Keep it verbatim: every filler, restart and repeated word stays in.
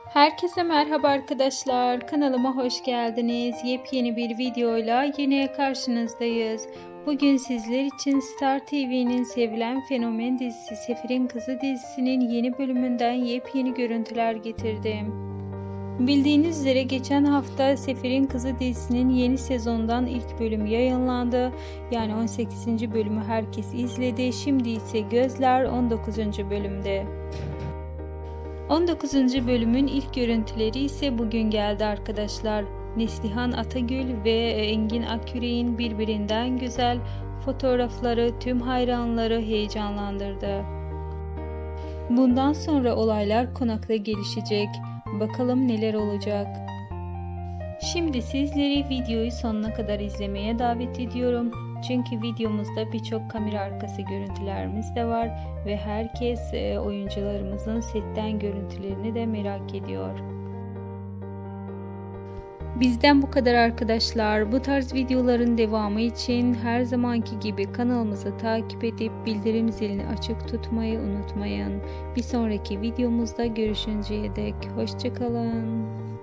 Herkese merhaba arkadaşlar. Kanalıma hoş geldiniz. Yepyeni bir videoyla yine karşınızdayız. Bugün sizler için Star T V'nin sevilen fenomen dizisi Sefir'in Kızı dizisinin yeni bölümünden yepyeni görüntüler getirdim. Bildiğiniz üzere geçen hafta Sefir'in Kızı dizisinin yeni sezondan ilk bölüm yayınlandı. Yani on sekizinci bölümü herkes izledi. Şimdi ise gözler on dokuzuncu bölümde. on dokuzuncu bölümün ilk görüntüleri ise bugün geldi arkadaşlar. Neslihan Atagül ve Engin Akyürek'in birbirinden güzel fotoğrafları tüm hayranları heyecanlandırdı. Bundan sonra olaylar konakta gelişecek. Bakalım neler olacak. Şimdi sizleri videoyu sonuna kadar izlemeye davet ediyorum. Çünkü videomuzda birçok kamera arkası görüntülerimiz de var ve herkes oyuncularımızın setten görüntülerini de merak ediyor. Bizden bu kadar arkadaşlar. Bu tarz videoların devamı için her zamanki gibi kanalımızı takip edip bildirim zilini açık tutmayı unutmayın. Bir sonraki videomuzda görüşünceye dek hoşça kalın.